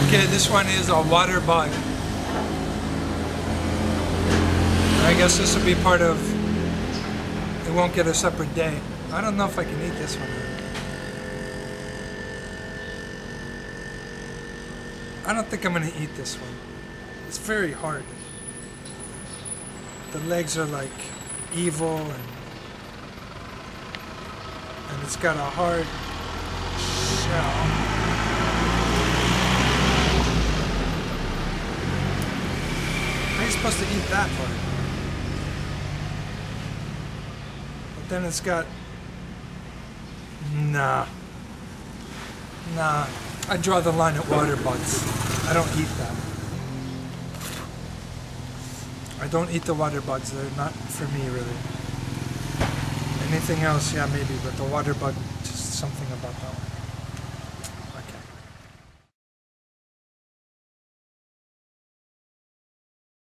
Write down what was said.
Okay, this one is a water bug. I guess this will be part of, it won't get a separate day. I don't know if I can eat this one. I don't think I'm gonna eat this one. It's very hard. The legs are like evil and it's got a hard shell. How are you supposed to eat that part? But then it's got... Nah. I draw the line at water bugs. I don't eat that. I don't eat the water bugs. They're not for me, really. Anything else, yeah, maybe, but the water bug, just something about that one.